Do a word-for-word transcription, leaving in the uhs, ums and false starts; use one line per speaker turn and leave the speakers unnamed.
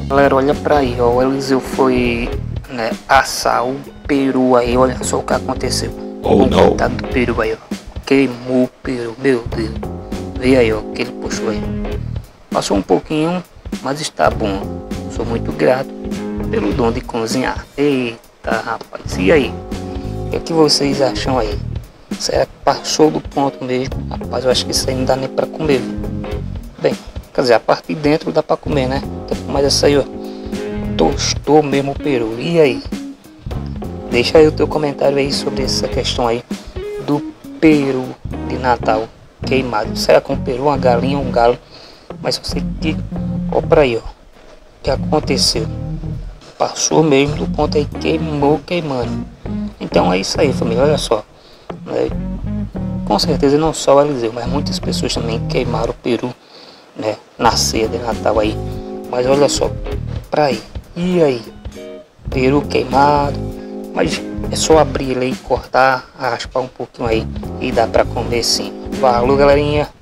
Galera, olha pra aí, ó. O Eliseu foi, né, assar o peru aí. Olha só o que aconteceu.
Oh,
o
não.
coitado do peru aí, ó. Queimou o peru, meu Deus. Vê aí, ó, que ele puxou aí. Passou um pouquinho, mas está bom. Sou muito grato pelo dom de cozinhar. Eita, rapaz. E aí? O que é que vocês acham aí? Será que passou do ponto mesmo? Rapaz, eu acho que isso aí não dá nem pra comer, viu? Bem, quer dizer, a parte de dentro dá pra comer, né? Mas essa aí, ó, tostou mesmo o peru. E aí? Deixa aí o teu comentário aí sobre essa questão aí do peru de Natal queimado. Será que é um peru, uma galinha, um galo? Mas eu sei que, ó, pra aí, ó, o que aconteceu? Passou mesmo do ponto aí, queimou, queimando. Então é isso aí, família, olha só. Né? Com certeza não só o Eliseu, mas muitas pessoas também queimaram o peru, né, na ceia de Natal aí. Mas olha só, pra aí, e aí? Peru queimado, mas é só abrir ele aí, cortar, raspar um pouquinho aí e dá pra comer sim. Valeu, galerinha!